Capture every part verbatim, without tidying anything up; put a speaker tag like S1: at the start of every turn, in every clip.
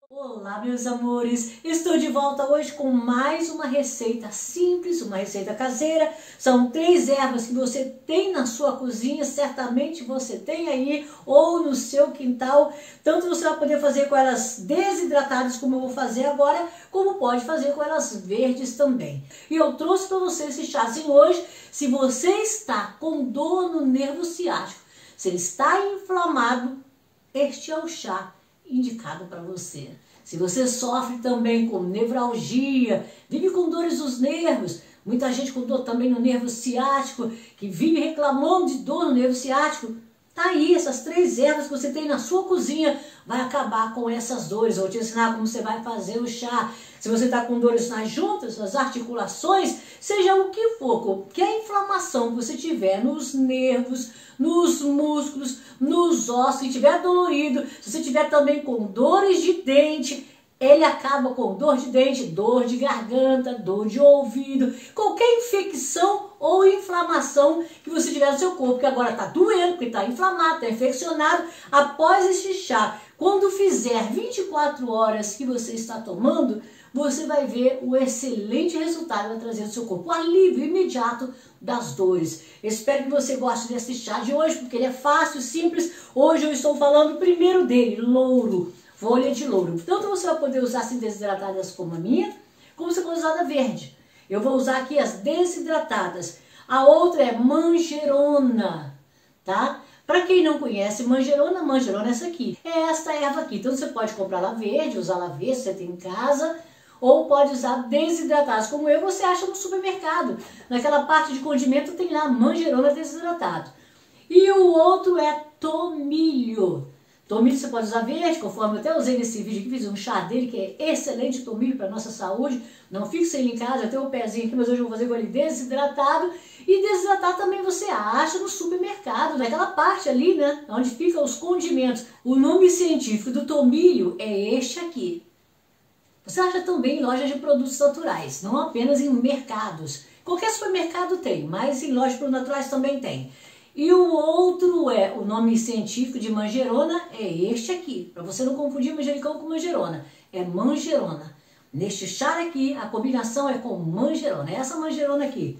S1: Olá, meus amores! Estou de volta hoje com mais uma receita simples, uma receita caseira. São três ervas que você tem na sua cozinha, certamente você tem aí, ou no seu quintal. Tanto você vai poder fazer com elas desidratadas, como eu vou fazer agora, como pode fazer com elas verdes também. E eu trouxe para você esse chazinho hoje. Se você está com dor no nervo ciático, se ele está inflamado, este é o chá indicado para você. Se você sofre também com nevralgia, vive com dores nos nervos, muita gente com dor também no nervo ciático, que vive reclamando de dor no nervo ciático, tá aí, essas três ervas que você tem na sua cozinha, vai acabar com essas dores. Eu vou te ensinar como você vai fazer o chá. Se você está com dores nas juntas, nas articulações, seja o que for, qualquer inflamação que você tiver nos nervos, nos músculos, nos ossos, que estiver dolorido, se você tiver também com dores de dente, ele acaba com dor de dente, dor de garganta, dor de ouvido, qualquer infecção ou inflamação que você tiver no seu corpo, que agora está doendo, porque está inflamado, está infeccionado. Após este chá, quando fizer vinte e quatro horas que você está tomando, você vai ver o excelente resultado que vai trazer no seu corpo, o alívio imediato das dores. Espero que você goste desse chá de hoje, porque ele é fácil, simples. Hoje eu estou falando primeiro dele, louro, folha de louro. Tanto você vai poder usar assim desidratadas como a minha, como você pode usar da verde. Eu vou usar aqui as desidratadas. A outra é manjerona, tá? Para quem não conhece manjerona, manjerona é essa aqui. É esta erva aqui. Então você pode comprar ela verde, usar ela verde, você tem em casa, ou pode usar desidratadas, como eu, você acha no supermercado. Naquela parte de condimento tem lá manjerona desidratado. E o outro é tomilho. Tomilho você pode usar verde, conforme eu até usei nesse vídeo aqui, fiz um chá dele, que é excelente tomilho para nossa saúde. Não fique sem ele em casa, eu tenho um pezinho aqui, mas hoje eu vou fazer com ele desidratado. E desidratado também você acha no supermercado, naquela parte ali, né, onde ficam os condimentos. O nome científico do tomilho é este aqui. Você acha também em lojas de produtos naturais, não apenas em mercados. Qualquer supermercado tem, mas em lojas de produtos naturais também tem. E o outro é, o nome científico de manjerona é este aqui. Para você não confundir manjericão com manjerona, é manjerona. Neste chá aqui, a combinação é com manjerona, é essa manjerona aqui.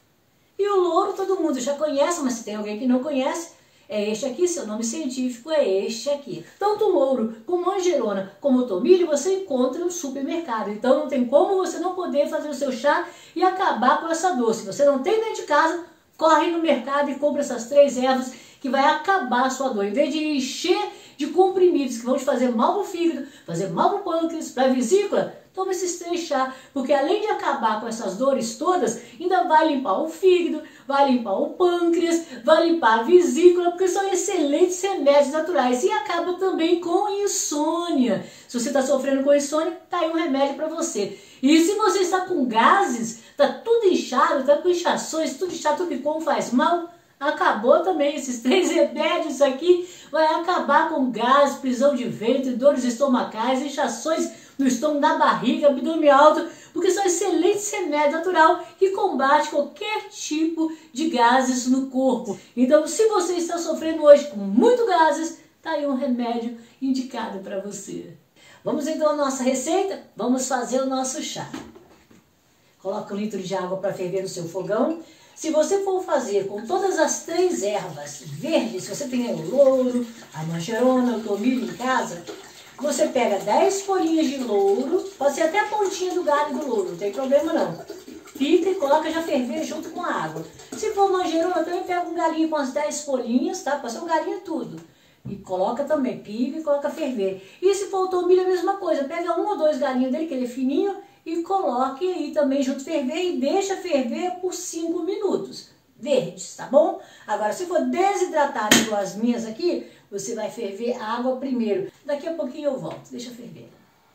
S1: E o louro todo mundo já conhece, mas se tem alguém que não conhece, é este aqui, seu nome científico é este aqui. Tanto o louro, com manjerona, como o tomilho, você encontra no supermercado. Então não tem como você não poder fazer o seu chá e acabar com essa dor. Se você não tem dentro de casa, corre no mercado e compra essas três ervas que vai acabar a sua dor. Em vez de encher de comprimidos que vão te fazer mal para o fígado, fazer mal para o pâncreas, para a vesícula, toma esses três chá, porque além de acabar com essas dores todas, ainda vai limpar o fígado, vai limpar o pâncreas, vai limpar a vesícula, porque são excelentes remédios naturais. E acaba também com insônia. Se você está sofrendo com insônia, tá aí um remédio para você. E se você está com gases, tá tudo inchado, tá com inchações, tudo inchado, tudo que como faz mal, acabou também. Esses três remédios aqui vai acabar com gases, prisão de ventre, dores estomacais, inchações no estômago, na barriga, abdômen alto, porque são excelentes remédios naturais que combatem qualquer tipo de gases no corpo. Então, se você está sofrendo hoje com muito gases, tá aí um remédio indicado para você. Vamos então à nossa receita? Vamos fazer o nosso chá. Coloca um litro de água para ferver no seu fogão. Se você for fazer com todas as três ervas verdes, se você tem o louro, a manjerona, o tomilho em casa, você pega dez folhinhas de louro, pode ser até a pontinha do galho do louro, não tem problema não. Pica e coloca já ferver junto com a água. Se for manjerona, também pega um galinho com as dez folhinhas, tá? Pode ser um galinho tudo. E coloca também, pica e coloca ferver. E se for o tomilho, a mesma coisa. Pega um ou dois galinhos dele, que ele é fininho, e coloque aí também junto ferver e deixa ferver por cinco minutos. Verdes, tá bom? Agora, se for desidratado igual as minhas aqui, você vai ferver a água primeiro. Daqui a pouquinho eu volto, deixa ferver.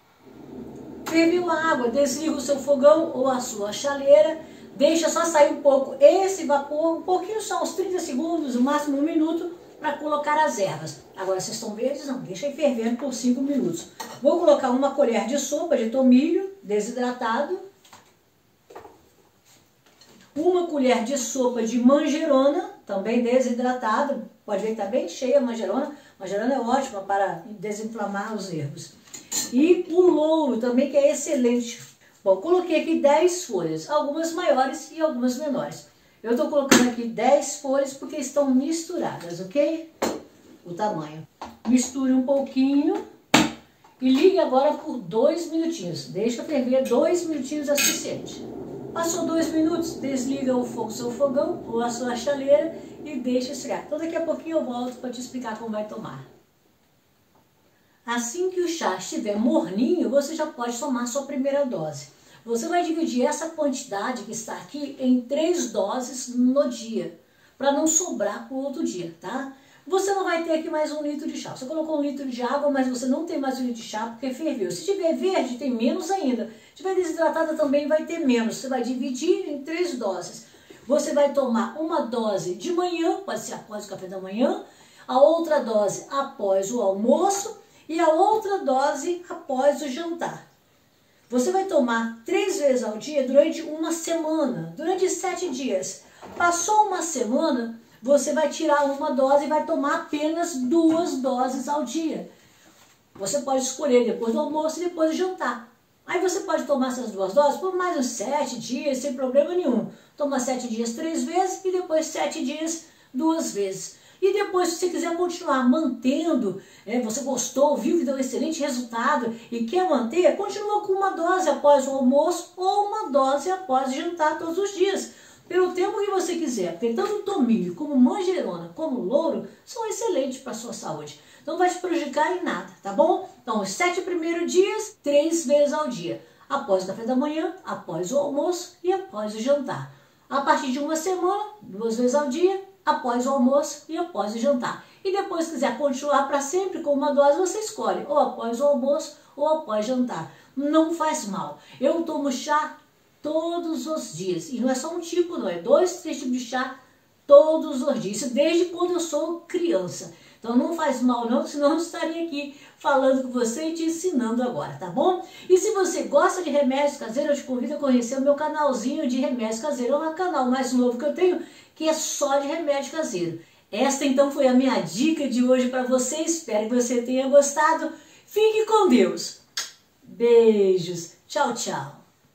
S1: Ferveu a água, desliga o seu fogão ou a sua chaleira, deixa só sair um pouco esse vapor, um pouquinho só, uns trinta segundos, no máximo um minuto, para colocar as ervas. Agora, se estão verdes, não, deixa aí fervendo por cinco minutos. Vou colocar uma colher de sopa de tomilho desidratado, uma colher de sopa de manjerona, também desidratado, pode ver que está bem cheia a manjerona. Manjerona é ótima para desinflamar os nervos. E o louro também, que é excelente. Bom, coloquei aqui dez folhas, algumas maiores e algumas menores. Eu estou colocando aqui dez folhas porque estão misturadas, ok? O tamanho. Misture um pouquinho e ligue agora por dois minutinhos. Deixa ferver dois minutinhos é suficiente. Passou dois minutos, desliga o fogo, seu fogão ou a sua chaleira e deixa esfriar. Então daqui a pouquinho eu volto para te explicar como vai tomar. Assim que o chá estiver morninho, você já pode tomar a sua primeira dose. Você vai dividir essa quantidade que está aqui em três doses no dia, para não sobrar para o outro dia, tá? Você não vai ter aqui mais um litro de chá. Você colocou um litro de água, mas você não tem mais um litro de chá porque ferveu. Se tiver verde, tem menos ainda. Se tiver desidratada, também vai ter menos. Você vai dividir em três doses. Você vai tomar uma dose de manhã, pode ser após o café da manhã, a outra dose após o almoço e a outra dose após o jantar. Você vai tomar três vezes ao dia durante uma semana, durante sete dias. Passou uma semana, você vai tirar uma dose e vai tomar apenas duas doses ao dia. Você pode escolher depois do almoço e depois do jantar. Aí você pode tomar essas duas doses por mais uns sete dias, sem problema nenhum. Toma sete dias três vezes e depois sete dias duas vezes. E depois, se você quiser continuar mantendo, é, você gostou, viu que deu um excelente resultado e quer manter, continua com uma dose após o almoço ou uma dose após o jantar todos os dias. Pelo tempo que você quiser, porque tanto o tomilho como manjerona, como o louro, são excelentes para a sua saúde. Não vai te prejudicar em nada, tá bom? Então, os sete primeiros dias, três vezes ao dia. Após o café da manhã, após o almoço e após o jantar. A partir de uma semana, duas vezes ao dia, após o almoço e após o jantar. E depois, se quiser continuar para sempre com uma dose, você escolhe, ou após o almoço ou após o jantar. Não faz mal. Eu tomo chá todos os dias. E não é só um tipo, não. É dois, três tipos de chá todos os dias. Isso desde quando eu sou criança. Então não faz mal não, senão eu estaria aqui falando com você e te ensinando agora, tá bom? E se você gosta de remédios caseiros, eu te convido a conhecer o meu canalzinho de remédios caseiros. É um canal mais novo que eu tenho, que é só de remédio caseiro. Esta então foi a minha dica de hoje para você. Espero que você tenha gostado. Fique com Deus. Beijos. Tchau, tchau.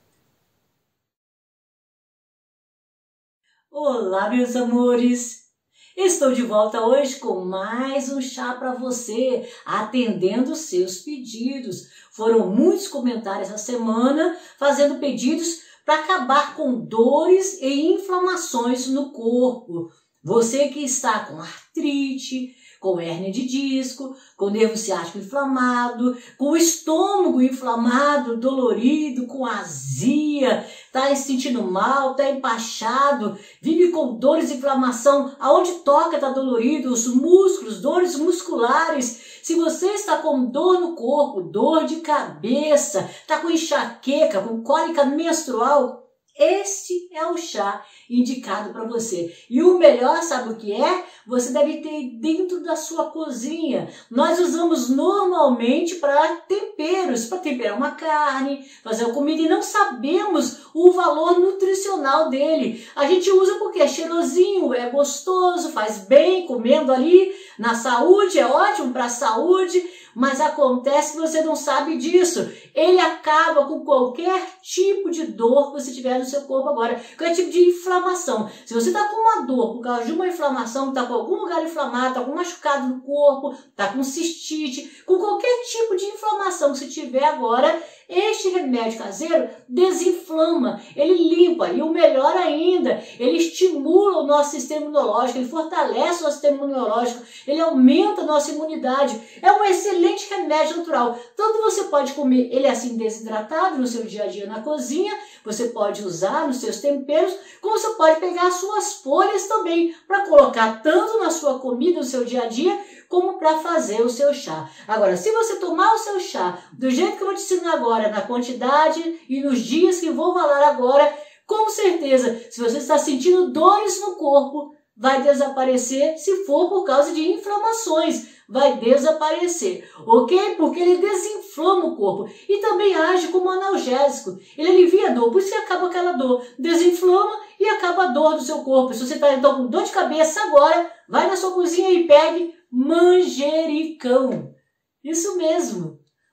S1: Olá, meus amores! Estou de volta hoje com mais um chá para você, atendendo os seus pedidos. Foram muitos comentários essa semana fazendo pedidos para acabar com dores e inflamações no corpo. Você que está com artrite, com hérnia de disco, com nervo ciático inflamado, com o estômago inflamado, dolorido, com azia, está se sentindo mal, está empachado, vive com dores e inflamação, aonde toca está dolorido, os músculos, dores musculares. Se você está com dor no corpo, dor de cabeça, está com enxaqueca, com cólica menstrual, este é o chá indicado para você. E o melhor, sabe o que é? Você deve ter dentro da sua cozinha. Nós usamos normalmente para temperos, para temperar uma carne, fazer uma comida e não sabemos o valor nutricional dele. A gente usa porque é cheirosinho, é gostoso, faz bem comendo ali, na saúde, é ótimo para a saúde, mas acontece que você não sabe disso. Ele acaba com qualquer tipo de dor que você tiver no seu corpo agora, qualquer tipo de inflamação. Se você está com uma dor por causa de uma inflamação, está com algum lugar inflamado, está com machucado no corpo, está com cistite, com qualquer tipo de inflamação que você tiver agora, este remédio caseiro desinflama, ele limpa e o melhor ainda, ele estimula o nosso sistema imunológico, ele fortalece o nosso sistema imunológico, ele aumenta a nossa imunidade. É um excelente remédio natural. Tanto você pode comer ele assim desidratado no seu dia a dia na cozinha, você pode usar nos seus temperos, como você pode pegar as suas folhas também para colocar tanto na sua comida, no seu dia a dia, como para fazer o seu chá. Agora, se você tomar o seu chá do jeito que eu vou te ensinar agora, na quantidade e nos dias que vou falar agora, com certeza, se você está sentindo dores no corpo, vai desaparecer. Se for por causa de inflamações, vai desaparecer, ok? Porque ele desinflama o corpo e também age como analgésico. Ele alivia a dor, por isso que acaba aquela dor. Desinflama e acaba a dor do seu corpo. Se você está então com dor de cabeça agora, vai na sua cozinha e pegue manjericão. Isso mesmo.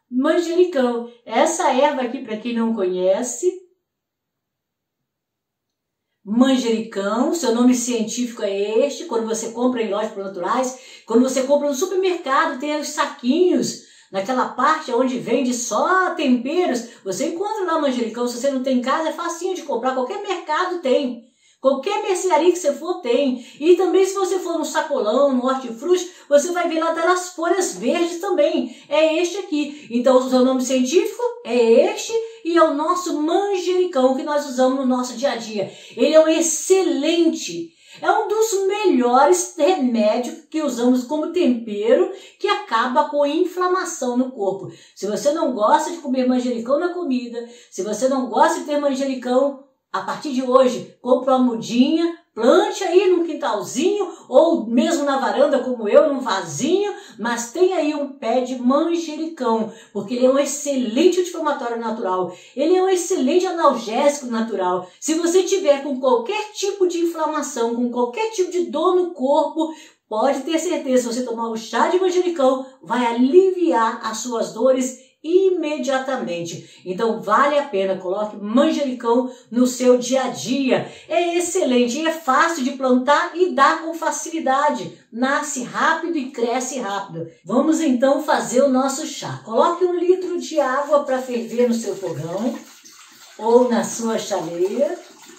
S1: manjericão. Essa erva aqui, para quem não conhece, manjericão, seu nome científico é este. Quando você compra em lojas naturais, quando você compra no supermercado, tem os saquinhos, naquela parte onde vende só temperos, você encontra lá manjericão. Se você não tem em casa, é facinho de comprar, qualquer mercado tem. Qualquer mercearia que você for tem. E também se você for no sacolão, no hortifruti, você vai ver lá das folhas verdes também. É este aqui. Então o seu nome científico é este e é o nosso manjericão que nós usamos no nosso dia a dia. Ele é um excelente, é um dos melhores remédios que usamos como tempero, que acaba com inflamação no corpo. Se você não gosta de comer manjericão na comida, se você não gosta de ter manjericão, a partir de hoje, compre uma mudinha, plante aí num quintalzinho ou mesmo na varanda como eu, num vasinho, mas tem aí um pé de manjericão, porque ele é um excelente anti-inflamatório natural, ele é um excelente analgésico natural. Se você tiver com qualquer tipo de inflamação, com qualquer tipo de dor no corpo, pode ter certeza, se você tomar o chá de manjericão, vai aliviar as suas dores imediatamente. Então vale a pena, coloque manjericão no seu dia a dia. É excelente, é fácil de plantar e dá com facilidade. Nasce rápido e cresce rápido. Vamos então fazer o nosso chá. Coloque um litro de água para ferver no seu fogão ou na sua chaleira.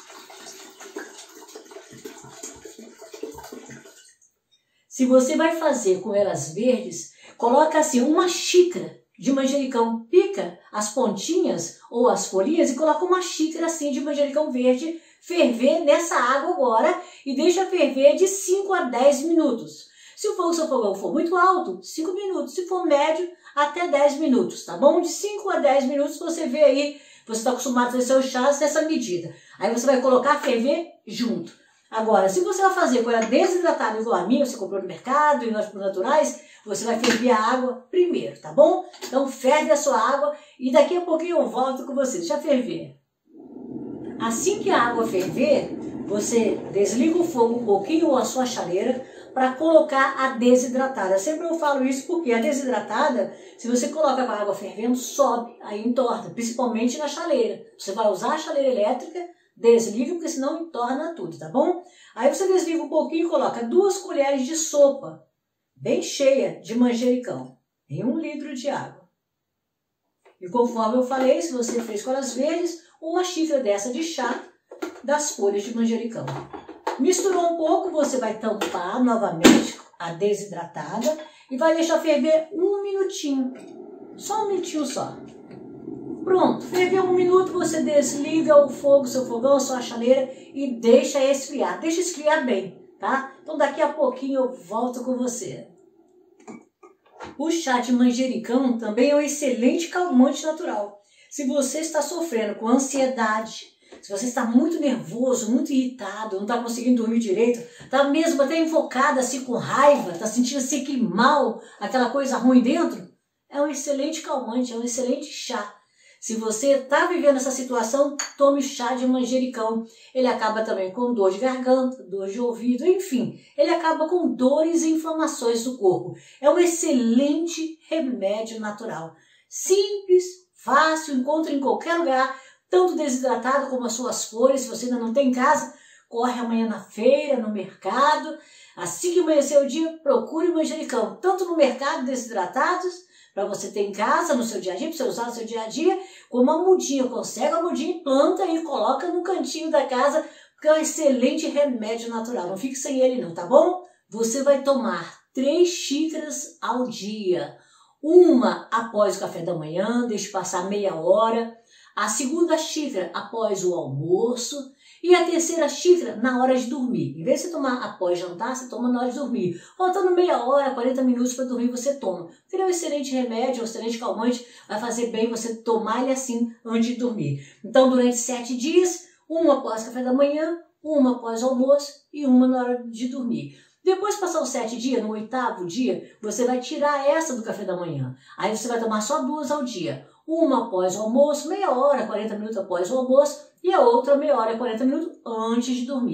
S1: Se você vai fazer com elas verdes, coloca assim uma xícara de manjericão, pica as pontinhas ou as folhinhas e coloca uma xícara assim de manjericão verde, ferver nessa água agora e deixa ferver de cinco a dez minutos. Se o fogo, seu fogão for muito alto, cinco minutos. Se for médio, até dez minutos, tá bom? De cinco a dez minutos você vê aí, você está acostumado a fazer seus chás nessa medida. Aí você vai colocar ferver junto. Agora, se você vai fazer com ela desidratada igual a minha, você comprou no mercado e nós naturais, você vai ferver a água primeiro, tá bom? Então ferve a sua água e daqui a pouquinho eu volto com você. Deixa ferver. Assim que a água ferver, você desliga o fogo um pouquinho ou a sua chaleira para colocar a desidratada. Sempre eu falo isso porque a desidratada, se você coloca com a água fervendo, sobe, aí entorna, principalmente na chaleira. Você vai usar a chaleira elétrica, desliga, porque senão entorna tudo, tá bom? Aí você desliga um pouquinho e coloca duas colheres de sopa, bem cheia de manjericão, em um litro de água. E conforme eu falei, se você fez com as verdes, uma xícara dessa de chá das folhas de manjericão. Misturou um pouco, você vai tampar novamente a desidratada e vai deixar ferver um minutinho, só um minutinho só. Pronto, ferveu um minuto, você desliga o fogo, seu fogão, a sua chaleira e deixa esfriar. Deixa esfriar bem, tá? Então daqui a pouquinho eu volto com você. O chá de manjericão também é um excelente calmante natural. Se você está sofrendo com ansiedade, se você está muito nervoso, muito irritado, não está conseguindo dormir direito, está mesmo até invocado assim com raiva, está sentindo assim aquele mal, aquela coisa ruim dentro, é um excelente calmante, é um excelente chá. Se você está vivendo essa situação, tome chá de manjericão. Ele acaba também com dor de garganta, dor de ouvido, enfim. Ele acaba com dores e inflamações do corpo. É um excelente remédio natural. Simples, fácil, encontra em qualquer lugar, tanto desidratado como as suas folhas. Se você ainda não tem em casa, corre amanhã na feira, no mercado. Assim que amanhecer o dia, procure o manjericão, tanto no mercado desidratados, para você ter em casa, no seu dia a dia, para você usar no seu dia a dia, com uma mudinha. Consegue a mudinha, planta e coloca no cantinho da casa, porque é um excelente remédio natural. Não fique sem ele não, tá bom? Você vai tomar três xícaras ao dia. Uma após o café da manhã, deixe passar meia hora. A segunda xícara após o almoço. E a terceira xícara na hora de dormir. Em vez de você tomar após jantar, você toma na hora de dormir. Faltando meia hora, quarenta minutos para dormir, você toma. Porque ele é um excelente remédio, um excelente calmante, vai fazer bem você tomar ele assim antes de dormir. Então, durante sete dias, uma após o café da manhã, uma após o almoço e uma na hora de dormir. Depois de passar os sete dias, no oitavo dia, você vai tirar essa do café da manhã. Aí você vai tomar só duas ao dia. Uma após o almoço, meia hora, quarenta minutos após o almoço, e a outra meia hora e quarenta minutos antes de dormir.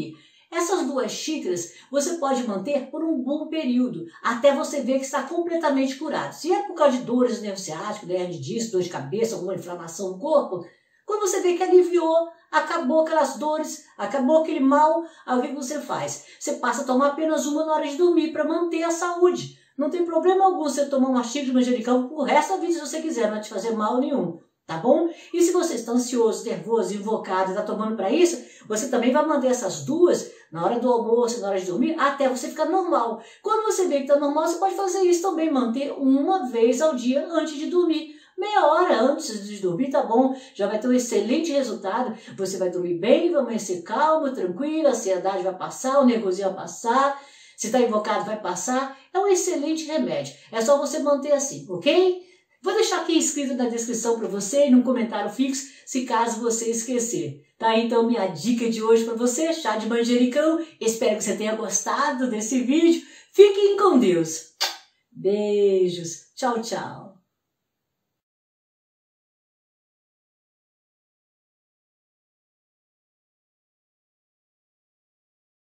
S1: Essas duas xícaras você pode manter por um bom período, até você ver que está completamente curado. Se é por causa de dores nervo ciático, hernia de disco, dor de cabeça, alguma inflamação no corpo, quando você vê que aliviou, acabou aquelas dores, acabou aquele mal, aí o que você faz? Você passa a tomar apenas uma na hora de dormir para manter a saúde. Não tem problema algum você tomar uma xícara de manjericão pro resto da vida se você quiser, não vai te fazer mal nenhum. Tá bom? E se você está ansioso, nervoso, invocado e está tomando para isso, você também vai manter essas duas na hora do almoço, na hora de dormir, até você ficar normal. Quando você vê que está normal, você pode fazer isso também, manter uma vez ao dia antes de dormir. Meia hora antes de dormir, tá bom? Já vai ter um excelente resultado. Você vai dormir bem, vai amanhecer calmo, tranquilo, a ansiedade vai passar, o nervosismo vai passar. Se está invocado, vai passar. É um excelente remédio. É só você manter assim, ok? Vou deixar aqui escrito na descrição para você e num comentário fixo, se caso você esquecer. Tá? Então, minha dica de hoje para você, chá de manjericão. Espero que você tenha gostado desse vídeo. Fiquem com Deus. Beijos. Tchau, tchau.